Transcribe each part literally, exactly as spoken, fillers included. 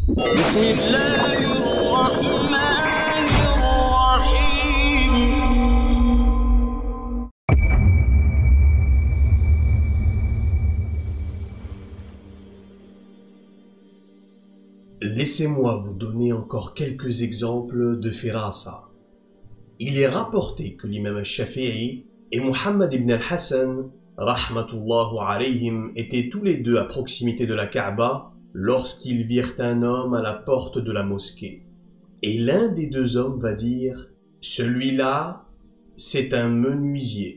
بسم الله الرحمن الرحيم. Laissez-moi vous donner encore quelques exemples de firasa. Il est rapporté que l'imam al-Shafi'i et Muhammad ibn al-Hassan, rahmatullahu alayhim, étaient tous les deux à proximité de la Kaaba lorsqu'ils virent un homme à la porte de la mosquée. Et l'un des deux hommes va dire « Celui-là, c'est un menuisier »,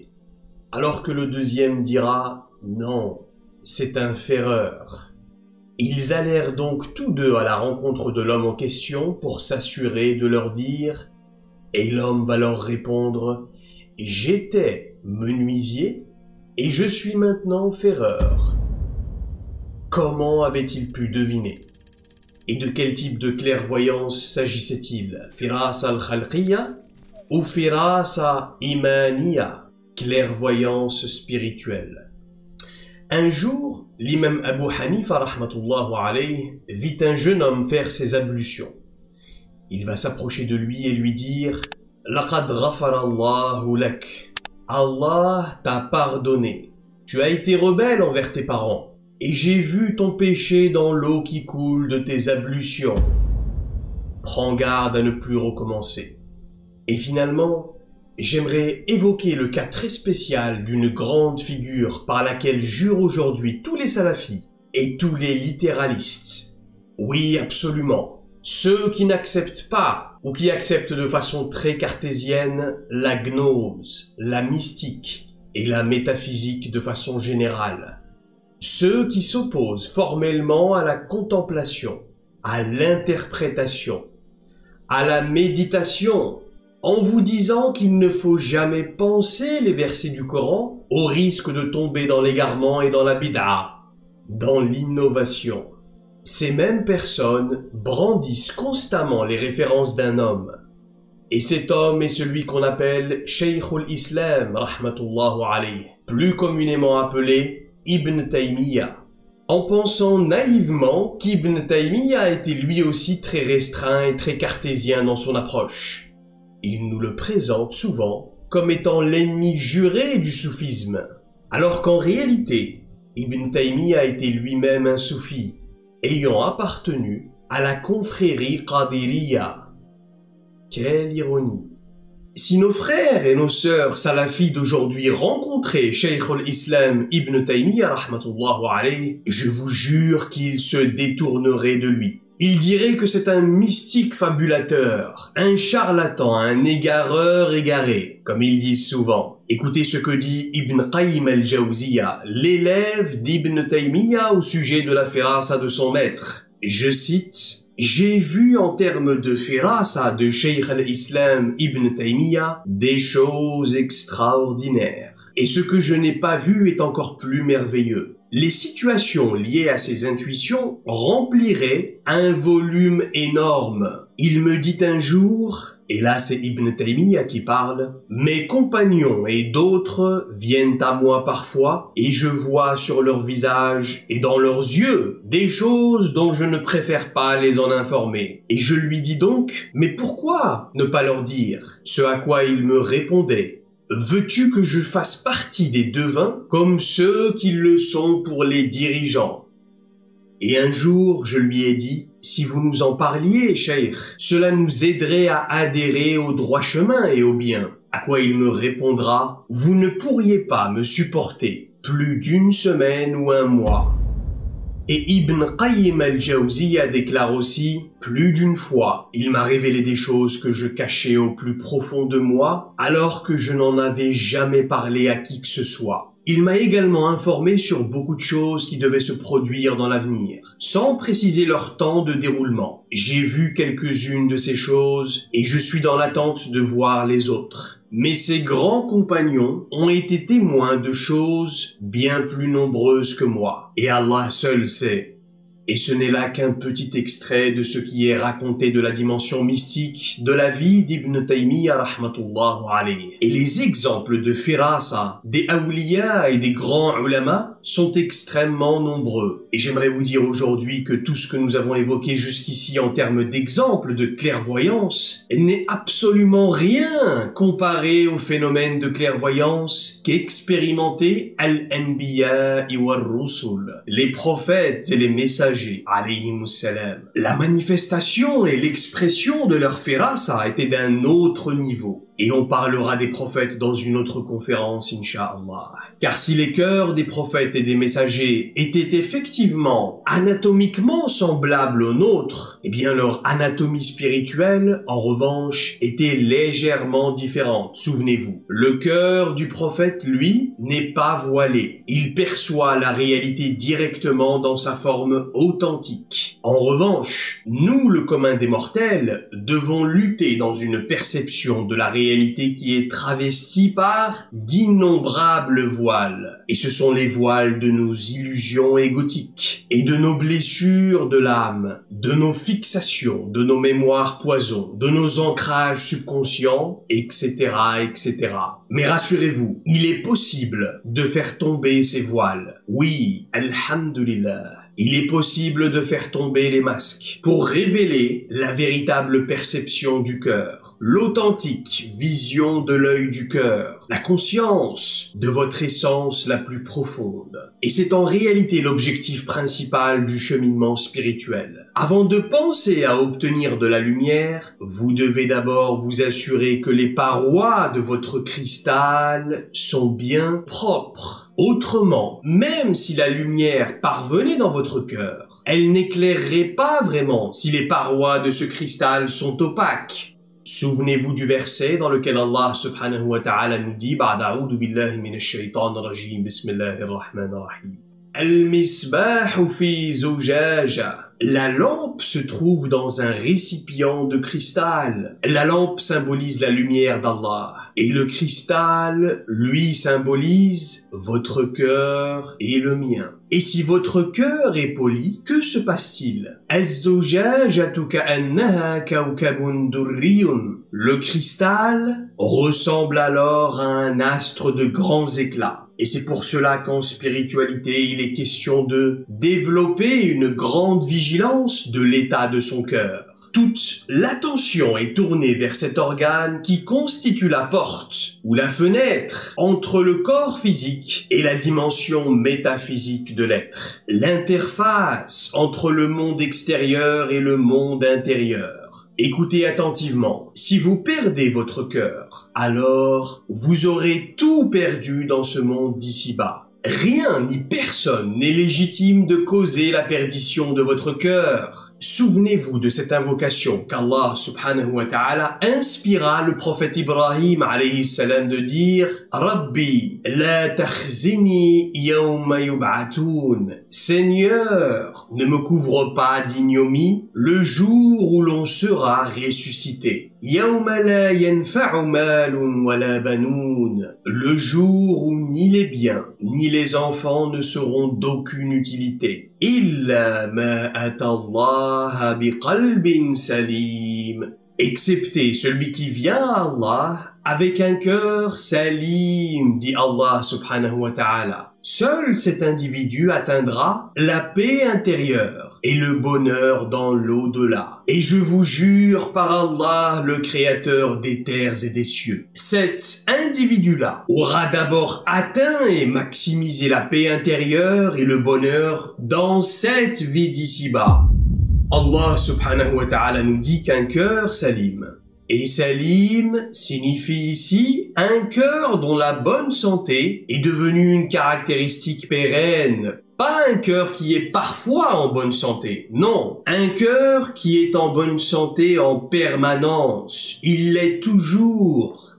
alors que le deuxième dira « Non, c'est un ferreur ». Ils allèrent donc tous deux à la rencontre de l'homme en question pour s'assurer de leur dire, et l'homme va leur répondre « J'étais menuisier et je suis maintenant ferreur ». Comment avait-il pu deviner? Et de quel type de clairvoyance s'agissait-il? Firasa al-khalqiyya ou firasa imaniya, clairvoyance spirituelle? Un jour, l'imam Abu Hanifa rahmatullahu alayhi vit un jeune homme faire ses ablutions. Il va s'approcher de lui et lui dire « Laqad ghafara Allahu lak » Allah t'a pardonné. Tu as été rebelle envers tes parents. Et j'ai vu ton péché dans l'eau qui coule de tes ablutions. Prends garde à ne plus recommencer. Et finalement, j'aimerais évoquer le cas très spécial d'une grande figure par laquelle jurent aujourd'hui tous les salafis et tous les littéralistes. Oui, absolument. Ceux qui n'acceptent pas ou qui acceptent de façon très cartésienne la gnose, la mystique et la métaphysique de façon générale. Ceux qui s'opposent formellement à la contemplation, à l'interprétation, à la méditation, en vous disant qu'il ne faut jamais penser les versets du Coran au risque de tomber dans l'égarement et dans la bid'a, dans l'innovation. Ces mêmes personnes brandissent constamment les références d'un homme. Et cet homme est celui qu'on appelle Shaykhul Islam, rahmatullahu alayhi, plus communément appelé Ibn Taymiyyah, en pensant naïvement qu'Ibn Taymiyyah était lui aussi très restreint et très cartésien dans son approche. Il nous le présente souvent comme étant l'ennemi juré du soufisme, alors qu'en réalité, Ibn Taymiyyah était lui-même un soufi, ayant appartenu à la confrérie Qadiriyya. Quelle ironie! Si nos frères et nos sœurs salafis d'aujourd'hui rencontraient Shaykh al-Islam Ibn Taymiyyah rahmatullahu alayhi, je vous jure qu'ils se détourneraient de lui. Ils diraient que c'est un mystique fabulateur, un charlatan, un égareur égaré, comme ils disent souvent. Écoutez ce que dit Ibn Qayyim al-Jawziyya, l'élève d'Ibn Taymiyyah au sujet de la firasa de son maître. Je cite: « J'ai vu en termes de firasa de Shaykh al-Islam Ibn Taymiyyah des choses extraordinaires. Et ce que je n'ai pas vu est encore plus merveilleux. Les situations liées à ces intuitions rempliraient un volume énorme. Il me dit un jour, et là c'est Ibn Taymiyyah qui parle, « Mes compagnons et d'autres viennent à moi parfois, et je vois sur leur visage et dans leurs yeux des choses dont je ne préfère pas les en informer. Et je lui dis donc, mais pourquoi ne pas leur dire? Ce à quoi il me répondait, veux-tu que je fasse partie des devins comme ceux qui le sont pour les dirigeants? Et un jour, je lui ai dit, si vous nous en parliez, cheikh, cela nous aiderait à adhérer au droit chemin et au bien. À quoi il me répondra, vous ne pourriez pas me supporter plus d'une semaine ou un mois. Et Ibn Qayyim al-Jawziyya déclare aussi, plus d'une fois, il m'a révélé des choses que je cachais au plus profond de moi, alors que je n'en avais jamais parlé à qui que ce soit. Il m'a également informé sur beaucoup de choses qui devaient se produire dans l'avenir, sans préciser leur temps de déroulement. J'ai vu quelques-unes de ces choses, et je suis dans l'attente de voir les autres. Mais ces grands compagnons ont été témoins de choses bien plus nombreuses que moi, et Allah seul sait. Et ce n'est là qu'un petit extrait de ce qui est raconté de la dimension mystique de la vie d'Ibn Taymiyyah rahmatullah alayhi. Et les exemples de firasa, des awliya et des grands ulama sont extrêmement nombreux. Et j'aimerais vous dire aujourd'hui que tout ce que nous avons évoqué jusqu'ici en termes d'exemples de clairvoyance n'est absolument rien comparé au phénomène de clairvoyance qu'expérimentaient al-anbiya war-rusul, les prophètes et les messagers, alayhimus salam. La manifestation et l'expression de leur firasa étaient d'un autre niveau. Et on parlera des prophètes dans une autre conférence, incha'Allah. Car si les cœurs des prophètes et des messagers étaient effectivement anatomiquement semblables aux nôtres, eh bien leur anatomie spirituelle, en revanche, était légèrement différente. Souvenez-vous, le cœur du prophète, lui, n'est pas voilé. Il perçoit la réalité directement dans sa forme authentique. En revanche, nous, le commun des mortels, devons lutter dans une perception de la réalité réalité qui est travestie par d'innombrables voiles. Et ce sont les voiles de nos illusions égotiques et de nos blessures de l'âme, de nos fixations, de nos mémoires poisons, de nos ancrages subconscients, et cetera, et cetera. Mais rassurez-vous, il est possible de faire tomber ces voiles. Oui, alhamdulillah. Il est possible de faire tomber les masques pour révéler la véritable perception du cœur, l'authentique vision de l'œil du cœur, la conscience de votre essence la plus profonde. Et c'est en réalité l'objectif principal du cheminement spirituel. Avant de penser à obtenir de la lumière, vous devez d'abord vous assurer que les parois de votre cristal sont bien propres. Autrement, même si la lumière parvenait dans votre cœur, elle n'éclairerait pas vraiment si les parois de ce cristal sont opaques. Souvenez-vous du verset dans lequel Allah subhanahu wa ta'ala nous dit Ba'd a'udhu billahi minash shaytanir rajim bismillahir rahmanir rahim. Al-misbahu fi zujaja. La lampe se trouve dans un récipient de cristal. La lampe symbolise la lumière d'Allah. Et le cristal, lui, symbolise votre cœur et le mien. Et si votre cœur est poli, que se passe-t-il? Le cristal ressemble alors à un astre de grands éclats. Et c'est pour cela qu'en spiritualité, il est question de développer une grande vigilance de l'état de son cœur. Toute l'attention est tournée vers cet organe qui constitue la porte ou la fenêtre entre le corps physique et la dimension métaphysique de l'être. L'interface entre le monde extérieur et le monde intérieur. Écoutez attentivement. Si vous perdez votre cœur, alors vous aurez tout perdu dans ce monde d'ici-bas. Rien ni personne n'est légitime de causer la perdition de votre cœur. Souvenez-vous de cette invocation qu'Allah subhanahu wa ta'ala inspira le prophète Ibrahim alayhi salam de dire « Rabbi, la takhzini yawma yub'atoun » Seigneur, ne me couvre pas d'ignomie le jour où l'on sera ressuscité. Yawma la yanfa'u malun wala banoun. Le jour où ni les biens, ni les enfants ne seront d'aucune utilité. Illa ma atallaha biqalbin salim. Excepté celui qui vient à Allah avec un cœur salim, dit Allah subhanahu wa ta'ala. Seul cet individu atteindra la paix intérieure et le bonheur dans l'au-delà. Et je vous jure par Allah, le créateur des terres et des cieux, cet individu-là aura d'abord atteint et maximisé la paix intérieure et le bonheur dans cette vie d'ici-bas. Allah subhanahu wa ta'ala nous dit qu'un cœur salim. Et salim signifie ici un cœur dont la bonne santé est devenue une caractéristique pérenne. Pas un cœur qui est parfois en bonne santé, non. Un cœur qui est en bonne santé en permanence. Il l'est toujours.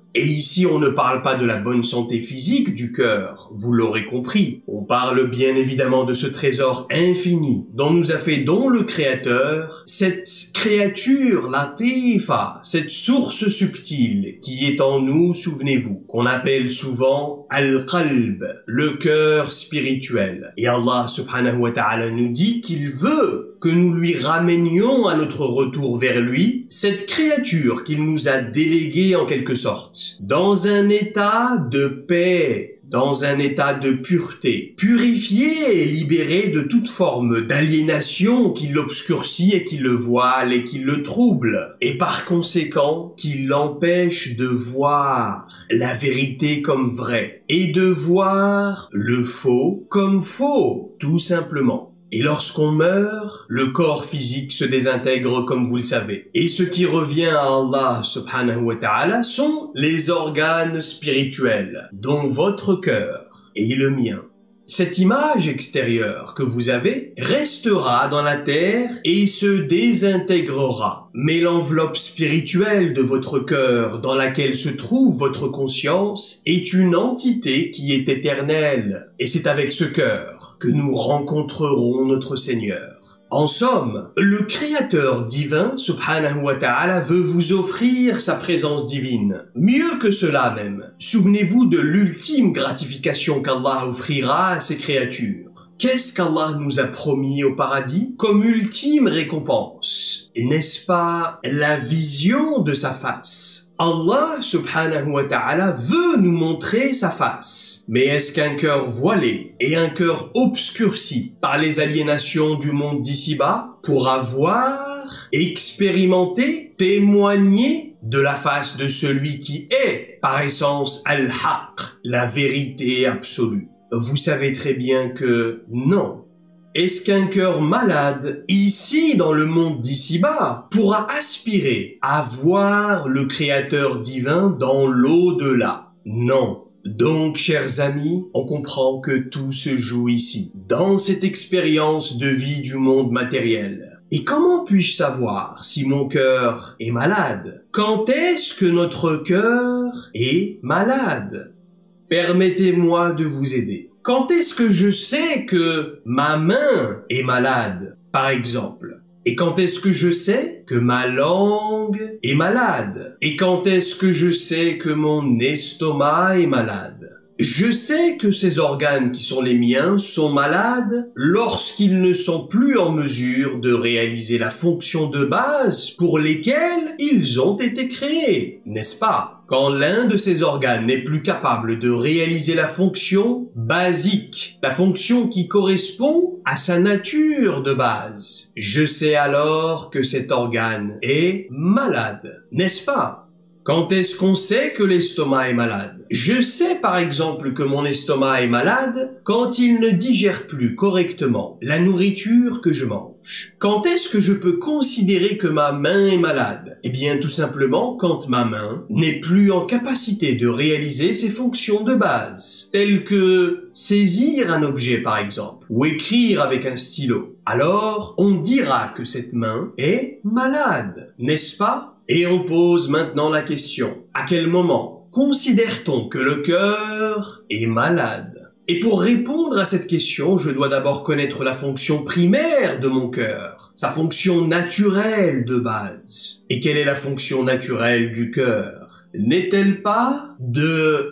Et ici, on ne parle pas de la bonne santé physique du cœur, vous l'aurez compris. On parle bien évidemment de ce trésor infini dont nous a fait don le Créateur, cette créature, la Latifa, cette source subtile qui est en nous, souvenez-vous, qu'on appelle souvent Al-Qalb, le cœur spirituel. Et Allah subhanahu wa ta'ala nous dit qu'il veut que nous lui ramenions à notre retour vers lui cette créature qu'il nous a déléguée en quelque sorte, dans un état de paix, dans un état de pureté, purifié et libéré de toute forme d'aliénation qui l'obscurcit et qui le voile et qui le trouble, et par conséquent qui l'empêche de voir la vérité comme vraie, et de voir le faux comme faux, tout simplement. Et lorsqu'on meurt, le corps physique se désintègre comme vous le savez. Et ce qui revient à Allah subhanahu wa ta'ala sont les organes spirituels, dont votre cœur et le mien. Cette image extérieure que vous avez restera dans la terre et se désintégrera. Mais l'enveloppe spirituelle de votre cœur dans laquelle se trouve votre conscience est une entité qui est éternelle. Et c'est avec ce cœur que nous rencontrerons notre Seigneur. En somme, le Créateur divin, subhanahu wa ta'ala, veut vous offrir sa présence divine. Mieux que cela même, souvenez-vous de l'ultime gratification qu'Allah offrira à ses créatures. Qu'est-ce qu'Allah nous a promis au paradis comme ultime récompense? N'est-ce pas la vision de sa face? Allah subhanahu wa ta'ala veut nous montrer sa face. Mais est-ce qu'un cœur voilé et un cœur obscurci par les aliénations du monde d'ici-bas pourra voir, expérimenter, témoigner de la face de celui qui est, par essence, al-haq, la vérité absolue? Vous savez très bien que non. Est-ce qu'un cœur malade, ici dans le monde d'ici-bas, pourra aspirer à voir le Créateur divin dans l'au-delà? Non. Donc, chers amis, on comprend que tout se joue ici, dans cette expérience de vie du monde matériel. Et comment puis-je savoir si mon cœur est malade? Quand est-ce que notre cœur est malade? Permettez-moi de vous aider. Quand est-ce que je sais que ma main est malade, par exemple? Et quand est-ce que je sais que ma langue est malade? Et quand est-ce que je sais que mon estomac est malade? Je sais que ces organes qui sont les miens sont malades lorsqu'ils ne sont plus en mesure de réaliser la fonction de base pour lesquelles ils ont été créés, n'est-ce pas? Quand l'un de ces organes n'est plus capable de réaliser la fonction basique, la fonction qui correspond à sa nature de base, je sais alors que cet organe est malade, n'est-ce pas? Quand est-ce qu'on sait que l'estomac est malade? Je sais par exemple que mon estomac est malade quand il ne digère plus correctement la nourriture que je mange. Quand est-ce que je peux considérer que ma main est malade? Eh bien tout simplement quand ma main n'est plus en capacité de réaliser ses fonctions de base, telles que saisir un objet par exemple, ou écrire avec un stylo. Alors on dira que cette main est malade, n'est-ce pas? Et on pose maintenant la question, à quel moment considère-t-on que le cœur est malade? Et pour répondre à cette question, je dois d'abord connaître la fonction primaire de mon cœur, sa fonction naturelle de base. Et quelle est la fonction naturelle du cœur? N'est-elle pas de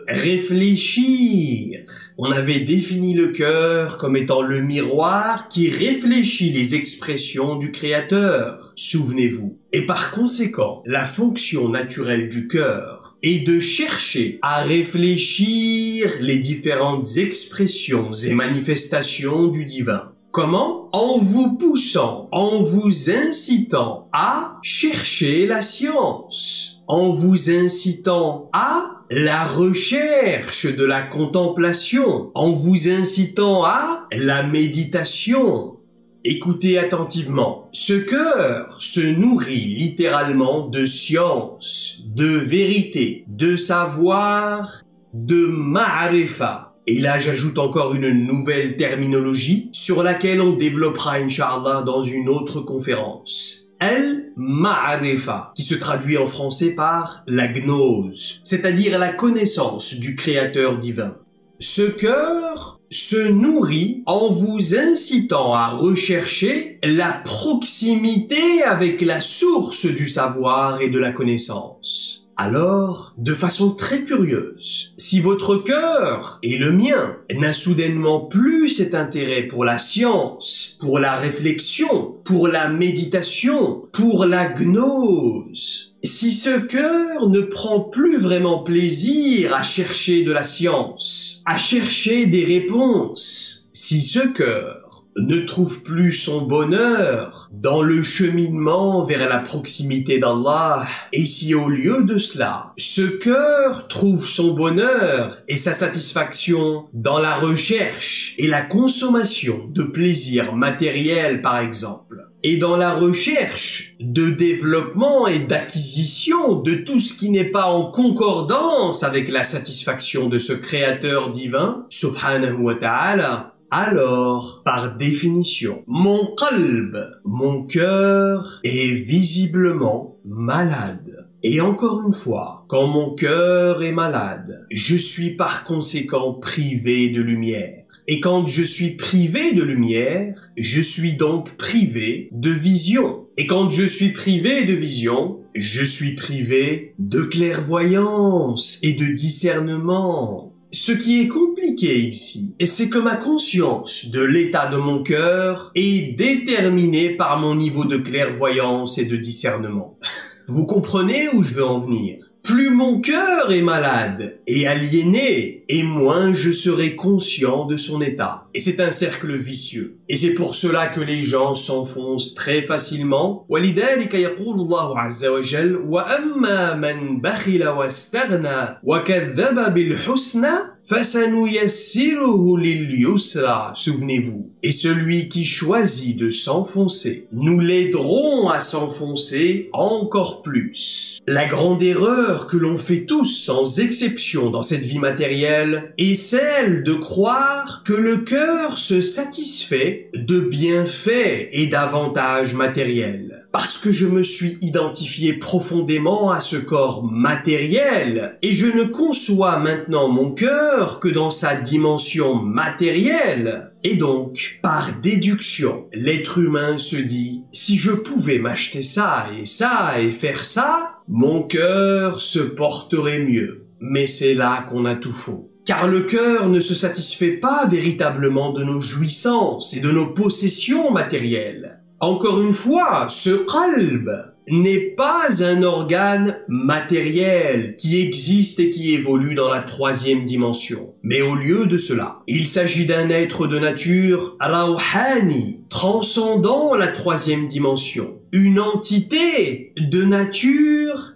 réfléchir? On avait défini le cœur comme étant le miroir qui réfléchit les expressions du Créateur, souvenez-vous. Et par conséquent, la fonction naturelle du cœur est de chercher à réfléchir les différentes expressions et manifestations du divin. Comment? En vous poussant, en vous incitant à chercher la science. En vous incitant à la recherche de la contemplation, en vous incitant à la méditation. Écoutez attentivement, ce cœur se nourrit littéralement de science, de vérité, de savoir, de ma'arifa. Et là, j'ajoute encore une nouvelle terminologie sur laquelle on développera, Inch'Allah, dans une autre conférence. al-ma'rifa, qui se traduit en français par la gnose, c'est-à-dire la connaissance du Créateur divin. Ce cœur se nourrit en vous incitant à rechercher la proximité avec la source du savoir et de la connaissance. Alors, de façon très curieuse, si votre cœur et le mien n'a soudainement plus cet intérêt pour la science, pour la réflexion, pour la méditation, pour la gnose, si ce cœur ne prend plus vraiment plaisir à chercher de la science, à chercher des réponses, si ce cœur ne trouve plus son bonheur dans le cheminement vers la proximité d'Allah, et si au lieu de cela, ce cœur trouve son bonheur et sa satisfaction dans la recherche et la consommation de plaisirs matériels par exemple, et dans la recherche de développement et d'acquisition de tout ce qui n'est pas en concordance avec la satisfaction de ce Créateur divin, subhanahu wa ta'ala, alors, par définition, mon qalb, mon cœur, est visiblement malade. Et encore une fois, quand mon cœur est malade, je suis par conséquent privé de lumière. Et quand je suis privé de lumière, je suis donc privé de vision. Et quand je suis privé de vision, je suis privé de clairvoyance et de discernement. Ce qui est compliqué ici, c'est que ma conscience de l'état de mon cœur est déterminée par mon niveau de clairvoyance et de discernement. Vous comprenez où je veux en venir? Plus mon cœur est malade et aliéné, et moins je serai conscient de son état. Et c'est un cercle vicieux. Et c'est pour cela que les gens s'enfoncent très facilement. وَلِذَلِكَ يَقُولُ اللَّهُ عَزَّ وَجَلَّ وَأَمَّا مَنْ بَخِلَ وَاسْتَغْنَى وَكَذَّبَ بِالْحُسْنَى فَسَنُيَسِّرُهُ لِلْيُسْرَى. Souvenez-vous. Et celui qui choisit de s'enfoncer, nous l'aiderons à s'enfoncer encore plus. La grande erreur que l'on fait tous sans exception dans cette vie matérielle est celle de croire que le cœur se satisfait de bienfaits et d'avantages matériels. Parce que je me suis identifié profondément à ce corps matériel et je ne conçois maintenant mon cœur que dans sa dimension matérielle. Et donc, par déduction, l'être humain se dit, si je pouvais m'acheter ça et ça et faire ça, mon cœur se porterait mieux. Mais c'est là qu'on a tout faux. Car le cœur ne se satisfait pas véritablement de nos jouissances et de nos possessions matérielles. Encore une fois, ce qalb n'est pas un organe matériel qui existe et qui évolue dans la troisième dimension. Mais au lieu de cela, il s'agit d'un être de nature rawhani, transcendant la troisième dimension. Une entité de nature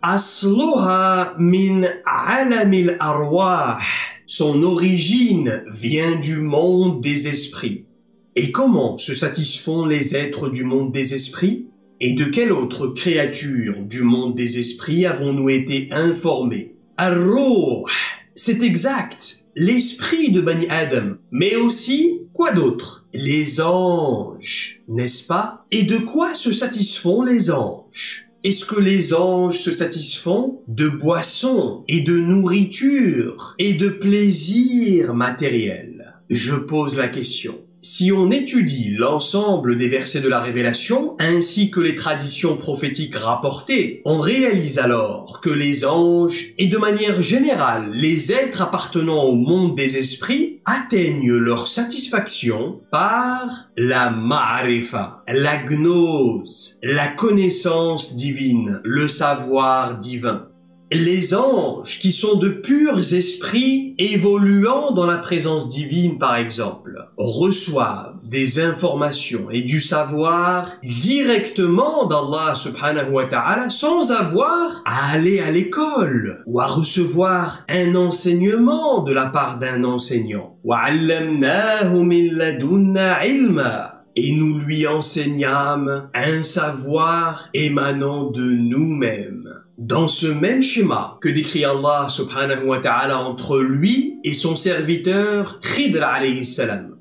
asluha min alamil arwah. Son origine vient du monde des esprits. Et comment se satisfont les êtres du monde des esprits? Et de quelle autre créature du monde des esprits avons-nous été informés? Ar-Ruh, c'est exact, l'esprit de Bani Adam. Mais aussi, quoi d'autre? Les anges, n'est-ce pas? Et de quoi se satisfont les anges? Est-ce que les anges se satisfont de boissons et de nourriture et de plaisirs matériels? Je pose la question. Si on étudie l'ensemble des versets de la Révélation, ainsi que les traditions prophétiques rapportées, on réalise alors que les anges, et de manière générale les êtres appartenant au monde des esprits, atteignent leur satisfaction par la ma'rifa, la gnose, la connaissance divine, le savoir divin. Les anges, qui sont de purs esprits évoluant dans la présence divine par exemple, reçoivent des informations et du savoir directement d'Allah subhanahu wa ta'ala sans avoir à aller à l'école ou à recevoir un enseignement de la part d'un enseignant. وَعَلَّمْنَاهُ مِن لَدُنَّا عِلْمًا. Et nous lui enseignâmes un savoir émanant de nous-mêmes. Dans ce même schéma que décrit Allah subhanahu wa ta'ala entre lui et son serviteur Khidr alayhi salam,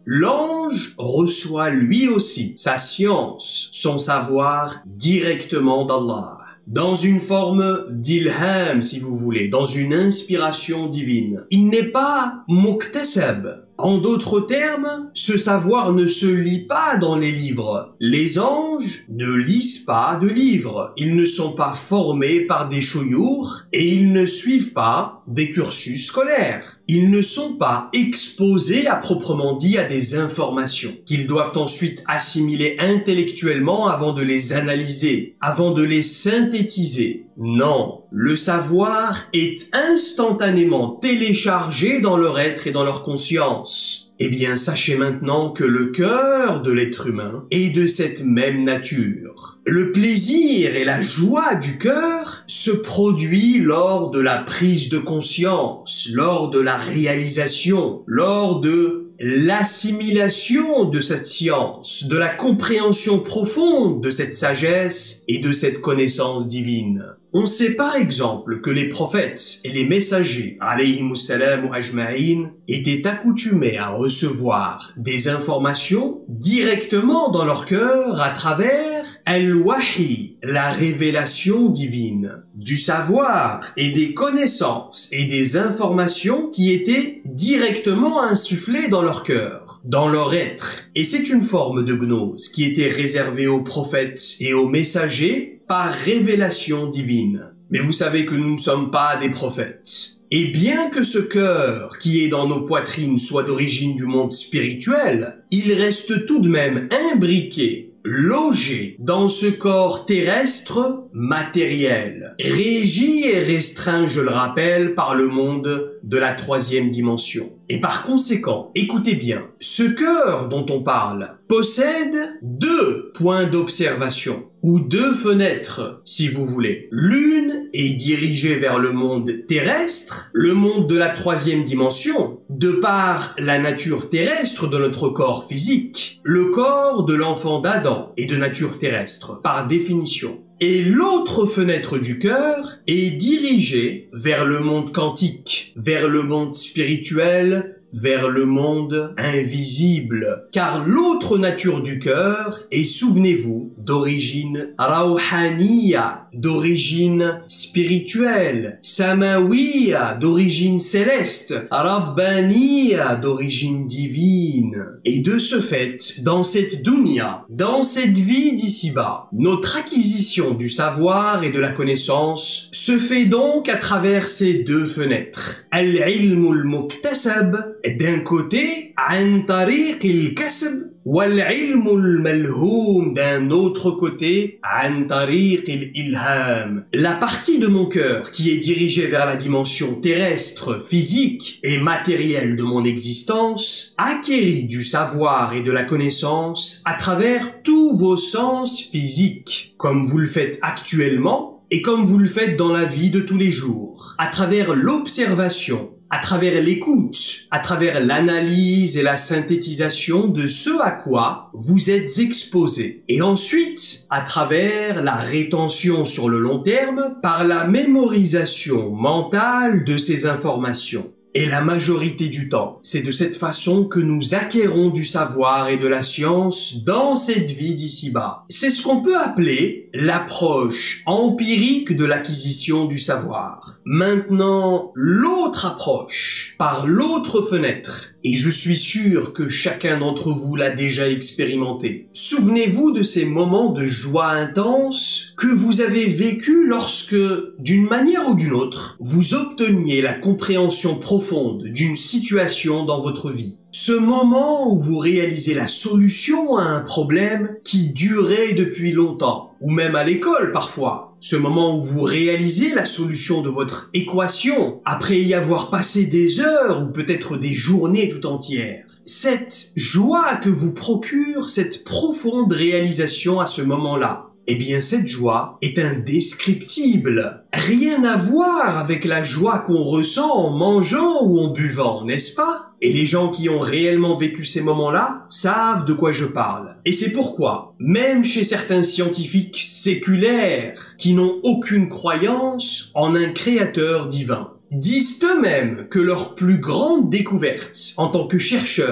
l'ange reçoit lui aussi sa science, son savoir directement d'Allah, dans une forme d'ilham si vous voulez, dans une inspiration divine. Il n'est pas muktasab. En d'autres termes, ce savoir ne se lit pas dans les livres. Les anges ne lisent pas de livres. Ils ne sont pas formés par des chouyours et ils ne suivent pas des cursus scolaires. Ils ne sont pas exposés à proprement dit à des informations qu'ils doivent ensuite assimiler intellectuellement avant de les analyser, avant de les synthétiser. Non, le savoir est instantanément téléchargé dans leur être et dans leur conscience. Eh bien, sachez maintenant que le cœur de l'être humain est de cette même nature. Le plaisir et la joie du cœur se produit lors de la prise de conscience, lors de la réalisation, lors de l'assimilation de cette science, de la compréhension profonde de cette sagesse et de cette connaissance divine. On sait par exemple que les prophètes et les messagers, alayhimussalam ajma'in, étaient accoutumés à recevoir des informations directement dans leur cœur à travers al-wahi, la révélation divine, du savoir et des connaissances et des informations qui étaient directement insufflées dans leur cœur, dans leur être. Et c'est une forme de gnose qui était réservée aux prophètes et aux messagers par révélation divine. Mais vous savez que nous ne sommes pas des prophètes. Et bien que ce cœur qui est dans nos poitrines soit d'origine du monde spirituel, il reste tout de même imbriqué, logé dans ce corps terrestre matériel, régi et restreint, je le rappelle, par le monde de la troisième dimension. Et par conséquent, écoutez bien, ce cœur dont on parle possède deux points d'observation, ou deux fenêtres, si vous voulez. L'une est dirigée vers le monde terrestre, le monde de la troisième dimension, de par la nature terrestre de notre corps physique, le corps de l'enfant d'Adam est de nature terrestre, par définition. Et l'autre fenêtre du cœur est dirigée vers le monde quantique, vers le monde spirituel, vers le monde invisible. Car l'autre nature du cœur est, souvenez-vous, d'origine rawhaniya, d'origine spirituelle, samawiya, d'origine céleste, rabbaniya, d'origine divine. Et de ce fait, dans cette dunya, dans cette vie d'ici-bas, notre acquisition du savoir et de la connaissance se fait donc à travers ces deux fenêtres. Al-ilmul muktasab, d'un côté, an tariq al-kasb, wal-ilmul malhoum, d'un autre côté, an tariq al-ilham. La partie de mon cœur qui est dirigée vers la dimension terrestre, physique et matérielle de mon existence, acquérit du savoir et de la connaissance à travers tous vos sens physiques, comme vous le faites actuellement et comme vous le faites dans la vie de tous les jours, à travers l'observation, à travers l'écoute, à travers l'analyse et la synthétisation de ce à quoi vous êtes exposé. Et ensuite, à travers la rétention sur le long terme par la mémorisation mentale de ces informations. Et la majorité du temps, c'est de cette façon que nous acquérons du savoir et de la science dans cette vie d'ici-bas. C'est ce qu'on peut appeler l'approche empirique de l'acquisition du savoir. Maintenant, l'autre approche, par l'autre fenêtre, et je suis sûr que chacun d'entre vous l'a déjà expérimenté. Souvenez-vous de ces moments de joie intense que vous avez vécus lorsque, d'une manière ou d'une autre, vous obteniez la compréhension profonde d'une situation dans votre vie. Ce moment où vous réalisez la solution à un problème qui durait depuis longtemps, ou même à l'école parfois. Ce moment où vous réalisez la solution de votre équation, après y avoir passé des heures ou peut-être des journées tout entières. Cette joie que vous procure cette profonde réalisation à ce moment-là, eh bien cette joie est indescriptible. Rien à voir avec la joie qu'on ressent en mangeant ou en buvant, n'est-ce pas ? Et les gens qui ont réellement vécu ces moments-là savent de quoi je parle. Et c'est pourquoi, même chez certains scientifiques séculaires qui n'ont aucune croyance en un créateur divin, disent eux-mêmes que leur plus grande découverte en tant que chercheurs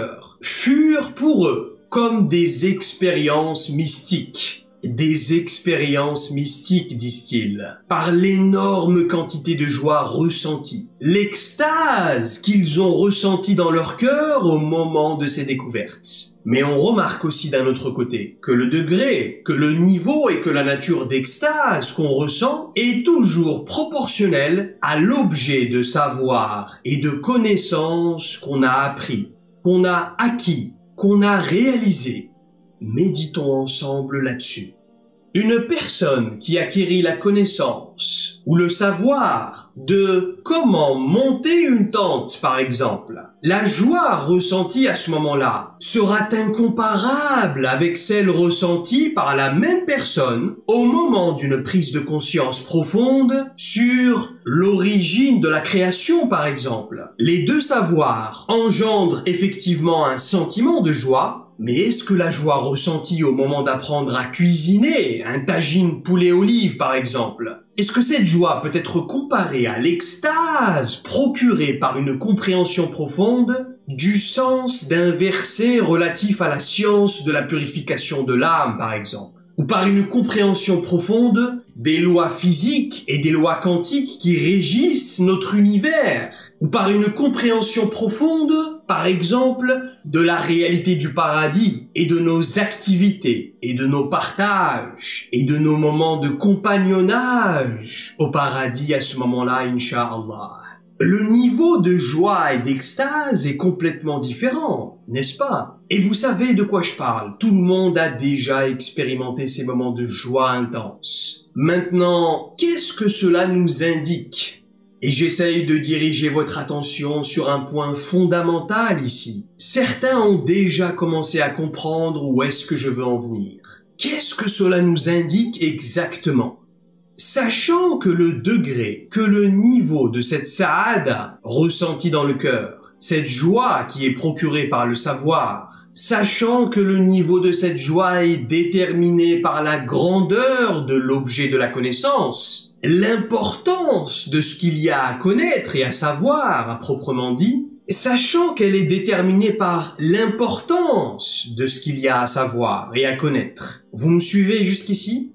furent pour eux comme des expériences mystiques. Des expériences mystiques, disent-ils, par l'énorme quantité de joie ressentie, l'extase qu'ils ont ressentie dans leur cœur au moment de ces découvertes. Mais on remarque aussi d'un autre côté que le degré, que le niveau et que la nature d'extase qu'on ressent est toujours proportionnel à l'objet de savoir et de connaissance qu'on a appris, qu'on a acquis, qu'on a réalisé. Méditons ensemble là-dessus. Une personne qui acquérit la connaissance ou le savoir de comment monter une tente, par exemple, la joie ressentie à ce moment-là sera incomparable avec celle ressentie par la même personne au moment d'une prise de conscience profonde sur l'origine de la création, par exemple. Les deux savoirs engendrent effectivement un sentiment de joie. Mais est-ce que la joie ressentie au moment d'apprendre à cuisiner un tagine poulet olive, par exemple, est-ce que cette joie peut être comparée à l'extase procurée par une compréhension profonde du sens d'un verset relatif à la science de la purification de l'âme, par exemple? Ou par une compréhension profonde des lois physiques et des lois quantiques qui régissent notre univers, ou par une compréhension profonde, par exemple, de la réalité du paradis et de nos activités et de nos partages et de nos moments de compagnonnage au paradis à ce moment-là, Inch'Allah. Le niveau de joie et d'extase est complètement différent, n'est-ce pas? Et vous savez de quoi je parle. Tout le monde a déjà expérimenté ces moments de joie intense. Maintenant, qu'est-ce que cela nous indique? Et j'essaye de diriger votre attention sur un point fondamental ici. Certains ont déjà commencé à comprendre où est-ce que je veux en venir. Qu'est-ce que cela nous indique exactement? Sachant que le degré, que le niveau de cette saada ressentie dans le cœur, cette joie qui est procurée par le savoir, sachant que le niveau de cette joie est déterminé par la grandeur de l'objet de la connaissance, l'importance de ce qu'il y a à connaître et à savoir à proprement dit, sachant qu'elle est déterminée par l'importance de ce qu'il y a à savoir et à connaître. Vous me suivez jusqu'ici?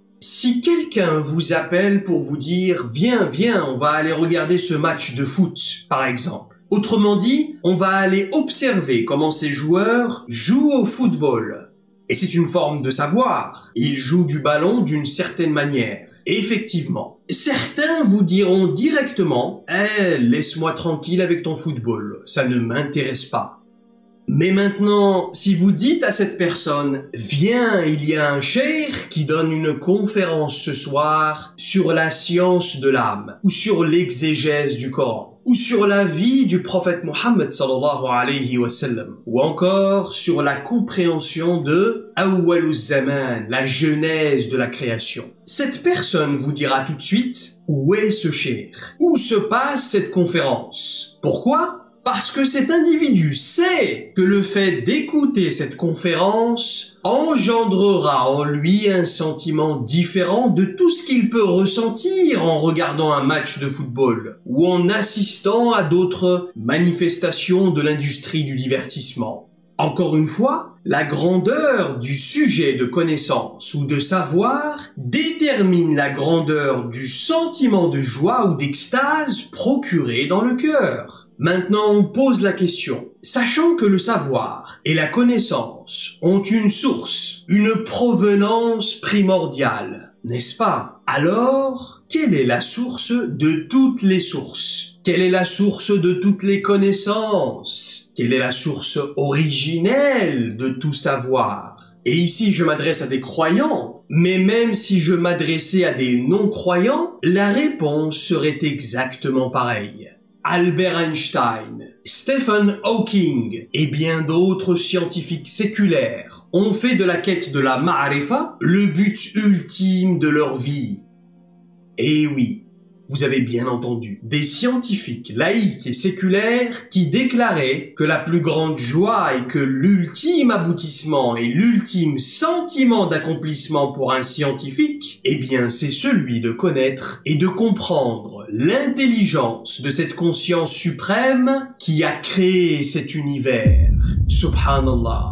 Si quelqu'un vous appelle pour vous dire « Viens, viens, on va aller regarder ce match de foot », par exemple. Autrement dit, on va aller observer comment ces joueurs jouent au football. Et c'est une forme de savoir. Ils jouent du ballon d'une certaine manière. Et effectivement, certains vous diront directement « Eh, laisse-moi tranquille avec ton football, ça ne m'intéresse pas ». Mais maintenant, si vous dites à cette personne « Viens, il y a un cheikh qui donne une conférence ce soir sur la science de l'âme, ou sur l'exégèse du Coran, ou sur la vie du prophète Mohammed sallallahu alayhi wa sallam, ou encore sur la compréhension de Awwaluz Zaman, la genèse de la création ». Cette personne vous dira tout de suite « Où est ce cheikh? Où se passe cette conférence? Pourquoi ? Parce que cet individu sait que le fait d'écouter cette conférence engendrera en lui un sentiment différent de tout ce qu'il peut ressentir en regardant un match de football ou en assistant à d'autres manifestations de l'industrie du divertissement. Encore une fois, la grandeur du sujet de connaissance ou de savoir détermine la grandeur du sentiment de joie ou d'extase procuré dans le cœur. Maintenant, on pose la question. Sachant que le savoir et la connaissance ont une source, une provenance primordiale, n'est-ce pas? Alors, quelle est la source de toutes les sources? Quelle est la source de toutes les connaissances? Quelle est la source originelle de tout savoir? Et ici, je m'adresse à des croyants, mais même si je m'adressais à des non-croyants, la réponse serait exactement pareille. Albert Einstein, Stephen Hawking et bien d'autres scientifiques séculaires ont fait de la quête de la ma'arifa le but ultime de leur vie. Et oui, vous avez bien entendu, des scientifiques laïcs et séculaires qui déclaraient que la plus grande joie et que l'ultime aboutissement et l'ultime sentiment d'accomplissement pour un scientifique, eh bien c'est celui de connaître et de comprendre l'intelligence de cette conscience suprême qui a créé cet univers. Subhanallah.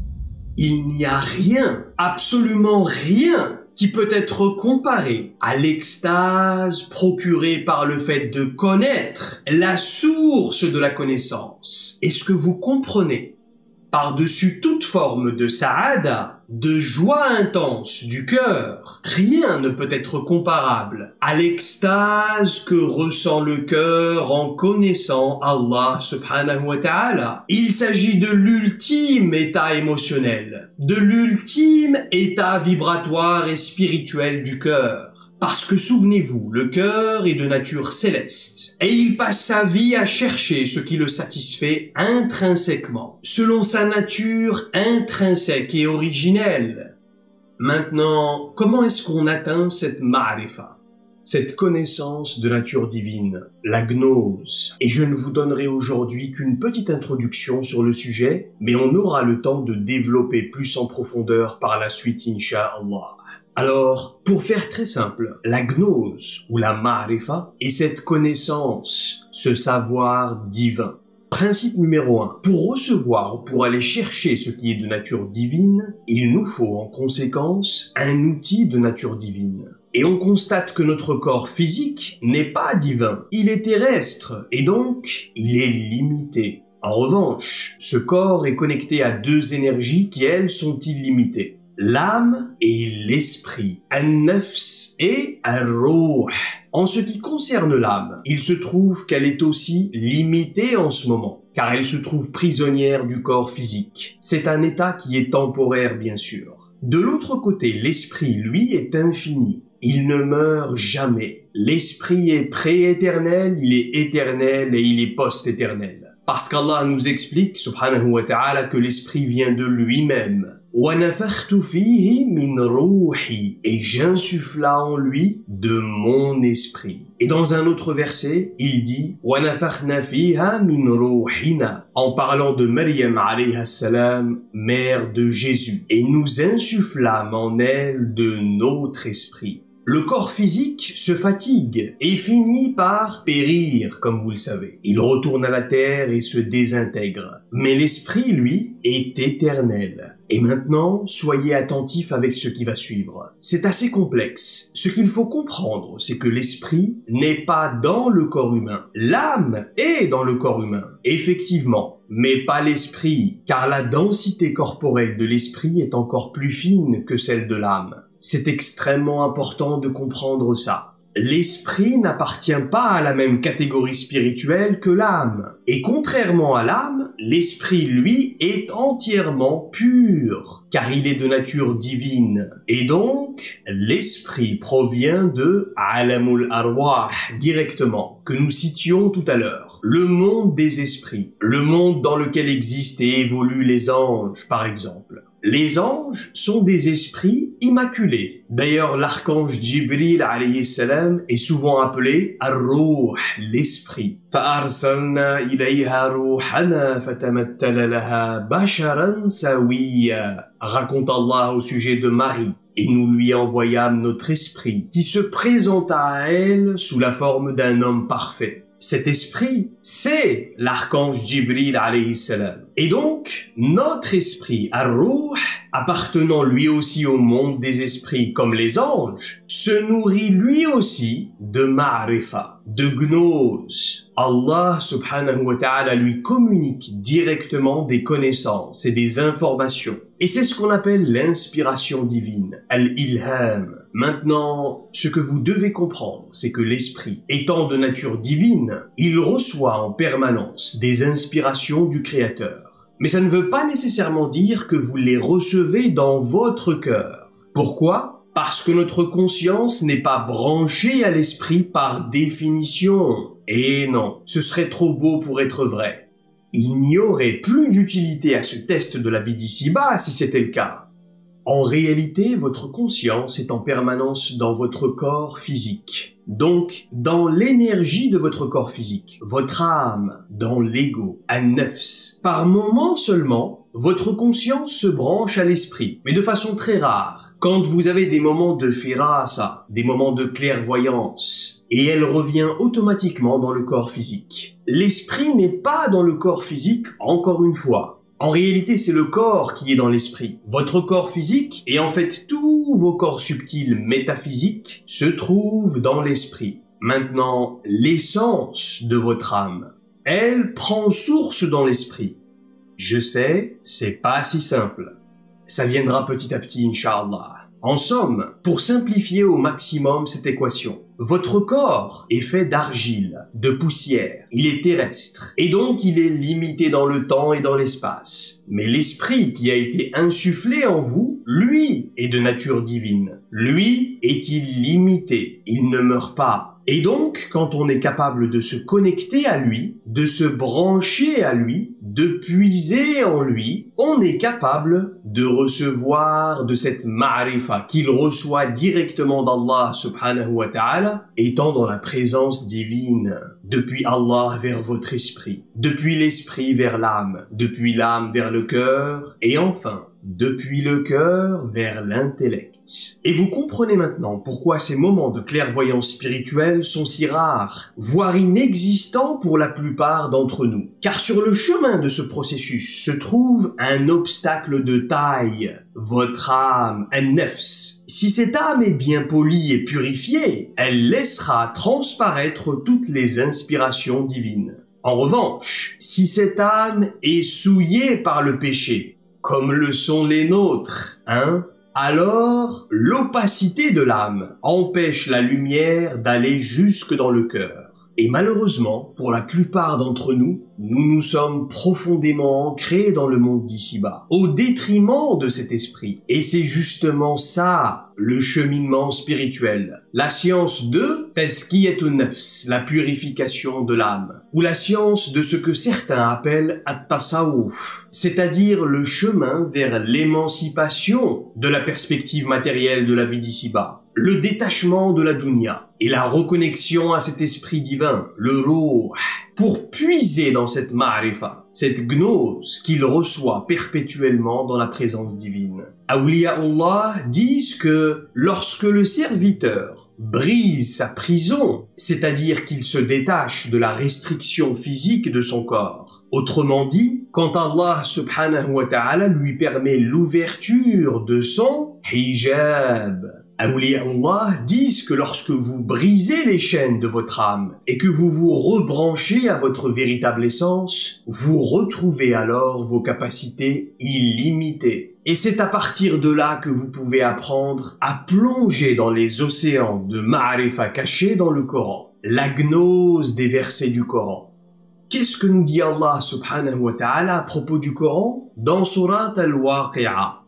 Il n'y a rien, absolument rien, qui peut être comparé à l'extase procurée par le fait de connaître la source de la connaissance. Est-ce que vous comprenez? Par-dessus toute forme de sa'ada, de joie intense du cœur, rien ne peut être comparable à l'extase que ressent le cœur en connaissant Allah subhanahu wa ta'ala. Il s'agit de l'ultime état émotionnel, de l'ultime état vibratoire et spirituel du cœur. Parce que souvenez-vous, le cœur est de nature céleste et il passe sa vie à chercher ce qui le satisfait intrinsèquement, selon sa nature intrinsèque et originelle. Maintenant, comment est-ce qu'on atteint cette ma'rifa, cette connaissance de nature divine, la gnose? Et je ne vous donnerai aujourd'hui qu'une petite introduction sur le sujet, mais on aura le temps de développer plus en profondeur par la suite, incha'Allah. Alors, pour faire très simple, la gnose ou la ma'rifa est cette connaissance, ce savoir divin. Principe numéro un, pour recevoir ou pour aller chercher ce qui est de nature divine, il nous faut en conséquence un outil de nature divine. Et on constate que notre corps physique n'est pas divin, il est terrestre et donc il est limité. En revanche, ce corps est connecté à deux énergies qui, elles, sont illimitées. L'âme et l'esprit, an-nafs et ar-ruh. En ce qui concerne l'âme, il se trouve qu'elle est aussi limitée en ce moment, car elle se trouve prisonnière du corps physique. C'est un état qui est temporaire, bien sûr. De l'autre côté, l'esprit, lui, est infini. Il ne meurt jamais. L'esprit est pré-éternel, il est éternel et il est post-éternel. Parce qu'Allah nous explique, subhanahu wa ta'ala, que l'esprit vient de lui-même. وَنَفَخْتُ فِيهِ مِنْ رُوحِي. Et j'insuffla en lui de mon esprit. Et dans un autre verset, il dit وَنَفَخْنَا فِيهَا مِنْ رُوحِنَا. En parlant de Maryam alayha salam, mère de Jésus. Et nous insufflâmes en elle de notre esprit. Le corps physique se fatigue et finit par périr, comme vous le savez. Il retourne à la terre et se désintègre. Mais l'esprit, lui, est éternel. Et maintenant, soyez attentifs avec ce qui va suivre. C'est assez complexe. Ce qu'il faut comprendre, c'est que l'esprit n'est pas dans le corps humain. L'âme est dans le corps humain, effectivement, mais pas l'esprit, car la densité corporelle de l'esprit est encore plus fine que celle de l'âme. C'est extrêmement important de comprendre ça. L'esprit n'appartient pas à la même catégorie spirituelle que l'âme. Et contrairement à l'âme, l'esprit, lui, est entièrement pur, car il est de nature divine. Et donc, l'esprit provient de Alamul Arwah, directement, que nous citions tout à l'heure. Le monde des esprits, le monde dans lequel existent et évoluent les anges, par exemple. Les anges sont des esprits immaculés. D'ailleurs, l'archange Jibril alayhi salam est souvent appelé Ar-Ruh, l'esprit. فَأَرْسَلْنَا إِلَيْهَا رُوحَنَا فَتَمَثَّلَ لَهَا بَشَرًا سَوِيًّا. Raconte Allah au sujet de Marie. Et nous lui envoyâmes notre esprit, qui se présenta à elle sous la forme d'un homme parfait. Cet esprit, c'est l'archange Jibril alayhi salam. Et donc, notre esprit, Ar-Ruh, appartenant lui aussi au monde des esprits comme les anges, se nourrit lui aussi de ma'rifa, de gnose. Allah subhanahu wa ta'ala lui communique directement des connaissances et des informations. Et c'est ce qu'on appelle l'inspiration divine, al-ilham. Maintenant, ce que vous devez comprendre, c'est que l'esprit, étant de nature divine, il reçoit en permanence des inspirations du Créateur. Mais ça ne veut pas nécessairement dire que vous les recevez dans votre cœur. Pourquoi ? Parce que notre conscience n'est pas branchée à l'esprit par définition. Et non, ce serait trop beau pour être vrai. Il n'y aurait plus d'utilité à ce test de la vie d'ici-bas si c'était le cas. En réalité, votre conscience est en permanence dans votre corps physique. Donc, dans l'énergie de votre corps physique, votre âme, dans l'ego, an-nafs. Par moments seulement, votre conscience se branche à l'esprit, mais de façon très rare. Quand vous avez des moments de firasa, des moments de clairvoyance, et elle revient automatiquement dans le corps physique. L'esprit n'est pas dans le corps physique, encore une fois. En réalité, c'est le corps qui est dans l'esprit. Votre corps physique, et en fait tous vos corps subtils métaphysiques, se trouvent dans l'esprit. Maintenant, l'essence de votre âme, elle prend source dans l'esprit. Je sais, c'est pas si simple. Ça viendra petit à petit, Inch'Allah. En somme, pour simplifier au maximum cette équation, votre corps est fait d'argile, de poussière, il est terrestre, et donc il est limité dans le temps et dans l'espace. Mais l'esprit qui a été insufflé en vous, lui, est de nature divine. Lui est illimité, il ne meurt pas. Et donc, quand on est capable de se connecter à lui, de se brancher à lui, de puiser en lui, on est capable de recevoir de cette ma'rifa qu'il reçoit directement d'Allah subhanahu wa ta'ala, étant dans la présence divine, depuis Allah vers votre esprit, depuis l'esprit vers l'âme, depuis l'âme vers le cœur, et enfin, depuis le cœur vers l'intellect. Et vous comprenez maintenant pourquoi ces moments de clairvoyance spirituelle sont si rares, voire inexistants pour la plupart d'entre nous. Car sur le chemin de ce processus se trouve un obstacle de taille, votre âme, un-nefs. Si cette âme est bien polie et purifiée, elle laissera transparaître toutes les inspirations divines. En revanche, si cette âme est souillée par le péché, comme le sont les nôtres, hein, alors l'opacité de l'âme empêche la lumière d'aller jusque dans le cœur. Et malheureusement, pour la plupart d'entre nous, nous nous sommes profondément ancrés dans le monde d'ici-bas, au détriment de cet esprit. Et c'est justement ça, le cheminement spirituel. La science de Tazkiyatun Nafs, la purification de l'âme, ou la science de ce que certains appellent At-Tasawwuf, c'est-à-dire le chemin vers l'émancipation de la perspective matérielle de la vie d'ici-bas. Le détachement de la dunya et la reconnexion à cet esprit divin, le ruh, pour puiser dans cette ma'rifa, cette gnose qu'il reçoit perpétuellement dans la présence divine. Awliyaullah disent que lorsque le serviteur brise sa prison, c'est-à-dire qu'il se détache de la restriction physique de son corps, autrement dit, quand Allah subhanahu wa ta'ala lui permet l'ouverture de son hijab, Awliyaullah disent que lorsque vous brisez les chaînes de votre âme et que vous vous rebranchez à votre véritable essence, vous retrouvez alors vos capacités illimitées. Et c'est à partir de là que vous pouvez apprendre à plonger dans les océans de ma'rifa cachés dans le Coran, la gnose des versets du Coran. Qu'est-ce que nous dit Allah subhanahu wa ta'ala à propos du Coran? Dans Surat al-Waqi'a,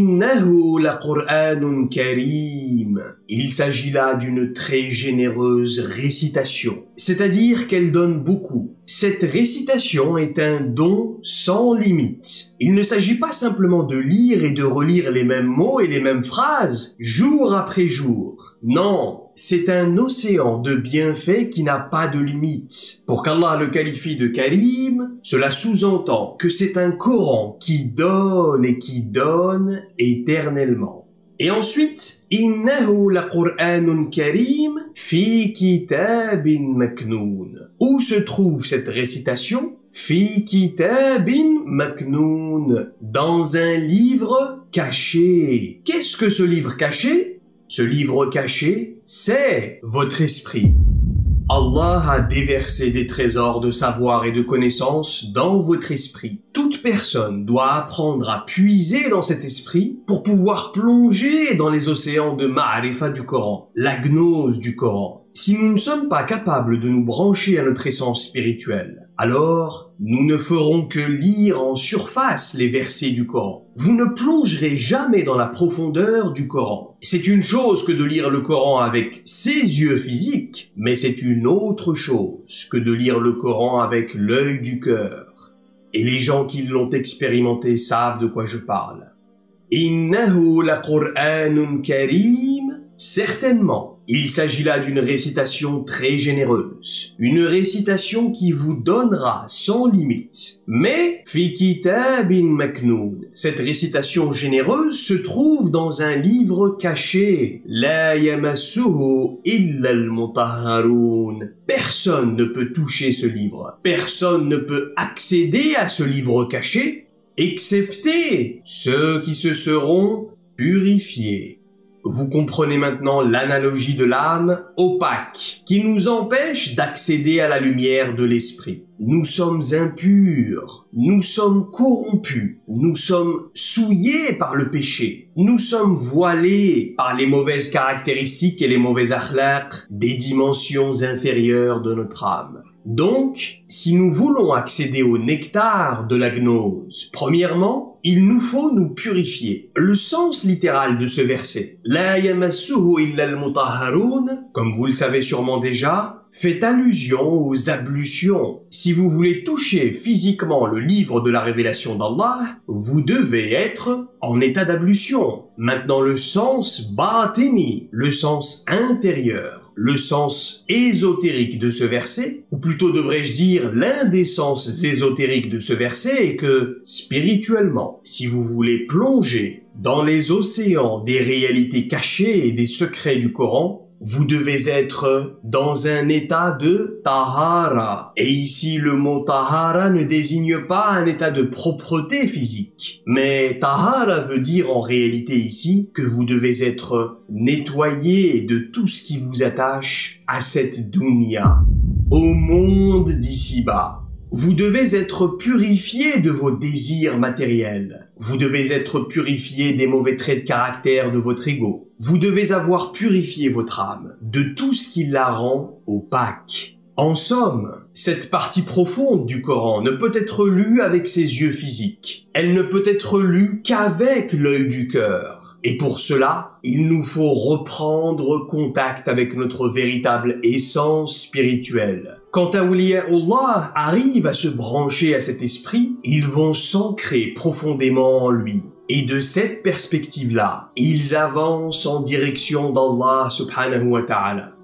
Innahu la Qur'anun karim. Il s'agit là d'une très généreuse récitation, c'est-à-dire qu'elle donne beaucoup. Cette récitation est un don sans limite. Il ne s'agit pas simplement de lire et de relire les mêmes mots et les mêmes phrases, jour après jour. Non, c'est un océan de bienfaits qui n'a pas de limite. Pour qu'Allah le qualifie de Karim, cela sous-entend que c'est un Coran qui donne et qui donne éternellement. Et ensuite, Innahu la Qur'anun Karim fi kitabin maknoun. Où se trouve cette récitation? Fi kitabin maknoun. Dans un livre caché. Qu'est-ce que ce livre caché? Ce livre caché, c'est votre esprit. Allah a déversé des trésors de savoir et de connaissances dans votre esprit. Toute personne doit apprendre à puiser dans cet esprit pour pouvoir plonger dans les océans de ma'rifa du Coran, la gnose du Coran. Si nous ne sommes pas capables de nous brancher à notre essence spirituelle, alors nous ne ferons que lire en surface les versets du Coran. Vous ne plongerez jamais dans la profondeur du Coran. C'est une chose que de lire le Coran avec ses yeux physiques, mais c'est une autre chose que de lire le Coran avec l'œil du cœur. Et les gens qui l'ont expérimenté savent de quoi je parle. Innahu la Qur'anun karim. Certainement, il s'agit là d'une récitation très généreuse, une récitation qui vous donnera sans limite. Mais, fi kitabin maknoun, cette récitation généreuse se trouve dans un livre caché. La yamassuhu illa al-mutahharun. Personne ne peut toucher ce livre, personne ne peut accéder à ce livre caché, excepté ceux qui se seront purifiés. Vous comprenez maintenant l'analogie de l'âme opaque qui nous empêche d'accéder à la lumière de l'esprit. Nous sommes impurs, nous sommes corrompus, nous sommes souillés par le péché, nous sommes voilés par les mauvaises caractéristiques et les mauvais akhlaq des dimensions inférieures de notre âme. Donc, si nous voulons accéder au nectar de la gnose, premièrement, il nous faut nous purifier. Le sens littéral de ce verset, La yamassuhu illa al-mutahharun, comme vous le savez sûrement déjà, fait allusion aux ablutions. Si vous voulez toucher physiquement le livre de la révélation d'Allah, vous devez être en état d'ablution. Maintenant, le sens batini, le sens intérieur, le sens ésotérique de ce verset, ou plutôt devrais-je dire l'un des sens ésotériques de ce verset est que, spirituellement, si vous voulez plonger dans les océans des réalités cachées et des secrets du Coran, vous devez être dans un état de tahara. Et ici, le mot tahara ne désigne pas un état de propreté physique. Mais tahara veut dire en réalité ici que vous devez être nettoyé de tout ce qui vous attache à cette dunya, au monde d'ici-bas. Vous devez être purifié de vos désirs matériels. Vous devez être purifié des mauvais traits de caractère de votre ego. Vous devez avoir purifié votre âme de tout ce qui la rend opaque. En somme, cette partie profonde du Coran ne peut être lue avec ses yeux physiques. Elle ne peut être lue qu'avec l'œil du cœur. Et pour cela, il nous faut reprendre contact avec notre véritable essence spirituelle. Quand awliyaullah arrivent à se brancher à cet esprit, ils vont s'ancrer profondément en lui. Et de cette perspective-là, ils avancent en direction d'Allah subhanahu wa ta'ala.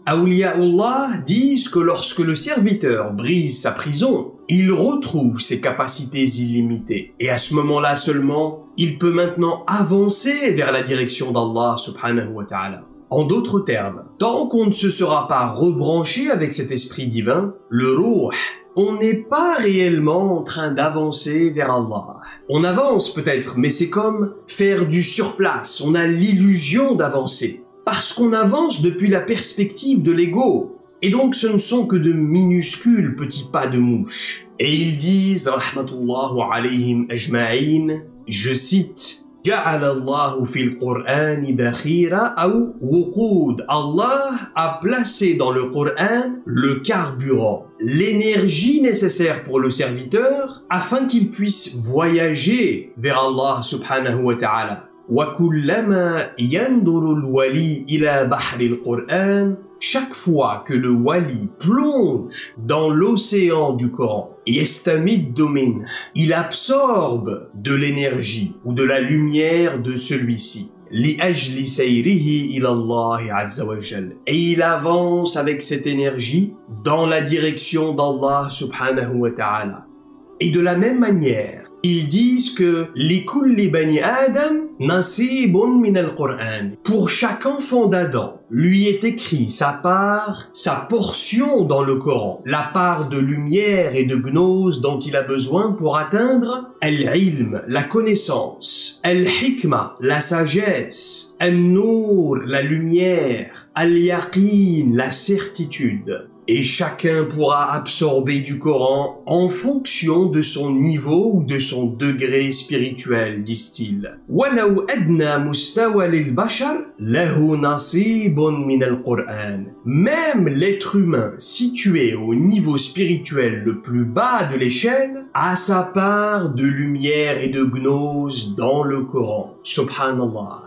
Awliyaullah disent que lorsque le serviteur brise sa prison, il retrouve ses capacités illimitées. Et à ce moment-là seulement, il peut maintenant avancer vers la direction d'Allah subhanahu wa ta'ala. En d'autres termes, tant qu'on ne se sera pas rebranché avec cet esprit divin, le ruh, on n'est pas réellement en train d'avancer vers Allah. On avance peut-être, mais c'est comme faire du surplace. On a l'illusion d'avancer. Parce qu'on avance depuis la perspective de l'ego. Et donc ce ne sont que de minuscules petits pas de mouche. Et ils disent, rahmatullahu alayhim ajma'in, je cite, جعل الله في القرآن ذخيرة أو وقود. Allah a placé dans le Coran le carburant, l'énergie nécessaire pour le serviteur afin qu'il puisse voyager vers Allah subhanahu wa ta'ala. وَكُلَّمَا يَنْظُرُ الْوَلِي إِلَى بَحْرِ الْقُرْآنِ. Chaque fois que le wali plonge dans l'océan du Coran, يَسْتَمِدُّ مِنْهُ, il absorbe de l'énergie ou de la lumière de celui-ci. لِأَجْلِ سَيْرِهِ إِلَى اللَّهِ عَزَّ وَجَلَّ. Et il avance avec cette énergie dans la direction d'Allah subhanahu wa ta'ala. Et de la même manière, ils disent que لِكُلِّ بَنِي آدَمْ نَصِيبٌ مِنَ الْقُرْآنِ. Pour chaque enfant d'Adam, lui est écrit sa part, sa portion dans le Coran, la part de lumière et de gnose dont il a besoin pour atteindre al-ilm, la connaissance, al-hikma, la sagesse, al-nour, la lumière, al-yaqin, la certitude. Et chacun pourra absorber du Coran en fonction de son niveau ou de son degré spirituel, disent-ils. وَلَوْ أَدْنَى مُسْتَوَى لِلْبَشَرِ لَهُ نَصِيبٌ مِنَ الْقُرْآنِ. Même l'être humain situé au niveau spirituel le plus bas de l'échelle a sa part de lumière et de gnose dans le Coran. Subhanallah.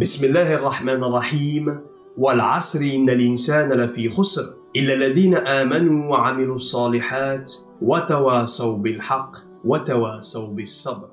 Bismillahirrahmanirrahim. Wal asri innal insana lafi khusr. إلا الذين آمنوا وعملوا الصالحات وتواصوا بالحق وتواصوا بالصبر.